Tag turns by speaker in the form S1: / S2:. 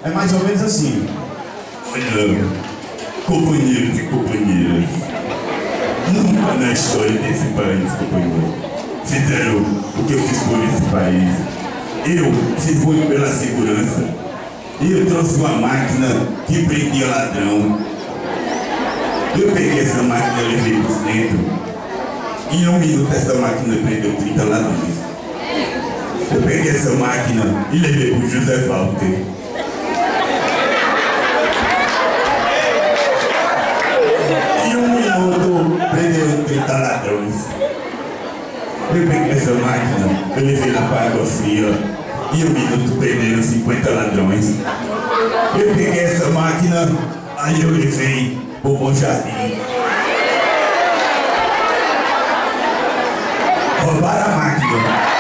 S1: é mais ou menos assim. Olha, companheiros e companheiras, nunca na história desse país, companheiro, fizeram o que eu fiz por esse país. Eu fiz muito pela segurança. Eu trouxe uma máquina que prendia ladrão. Eu peguei essa máquina e levei por dentro. Em 1 minuto essa máquina prendeu 30 ladrões. Eu peguei essa máquina e levei pro José Walter. Em 1 minuto prenderam 30 ladrões. Eu peguei essa máquina, eu levei na Pagocia. Em 1 minuto prenderam 50 ladrões. Eu peguei essa máquina, aí eu levei pro Bom Jardim. Roubaram a máquina.